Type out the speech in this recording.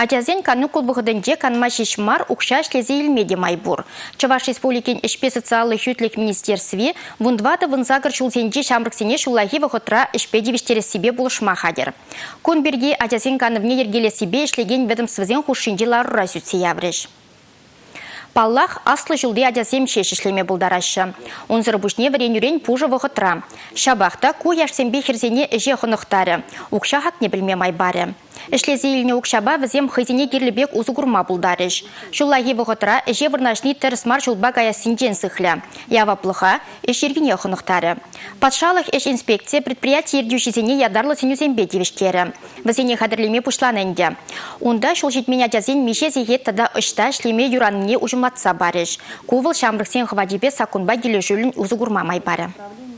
Ажазен канукул бұғыдынде канма шешмар ұқша шлезе елмеде майбур. Чаваш республикин ішпе социалы хүтлік министерстве вундвады вынзагыр шулзенде шамрыксене шуллахи вғытра ішпе девіштере себе бұлышма хадер. Конберге ажазен канывне ергеле себе ішлеген ведомствозен хушинде ларыра сүтсе явреш. Паллах аслы жылды адязем шешішлеме бұлдарашы. Онзыр бұшне варен-үрен пужы вғытра. Шабақта ку яшсенбе херзене әже құнықтары. Ұқша хак не білме майбары. Эшлезе еліне ұқшаба візем хызене керлібек ұзы күрма бұлдарыш. Шуллахи вғытра әже вырнашни тәрісмар жылба гая синжен сықлы. Ява плыха әш ергене құнықтары. Патшалық әш инспекция предприятие ердеушізене ядарлы сенюзембе девішкері. Візене қадірлеме пұшланынде. Онда шул жетмен адязен меше зегет тада ұшта шлеме юраныне ұжыматса барыш. Кувыл шамрықсен хвадебе сакунба келі жүлін ұзы күрма майбары.